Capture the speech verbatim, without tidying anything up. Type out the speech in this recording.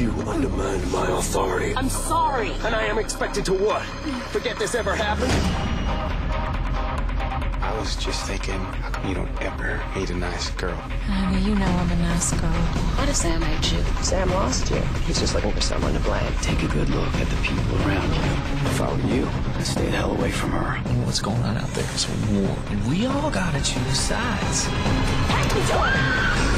You undermined my authority. I'm sorry. And I am expected to what? Forget this ever happened? I was just thinking, how come you don't ever meet a nice girl? Honey, you know I'm a nice girl. What if Sam hate you? Sam lost you. He's just looking for someone to blame. Take a good look at the people around you. If I were you, I'd stay the hell away from her. What's going on out there is a war, and we all gotta choose sides. Take me to her!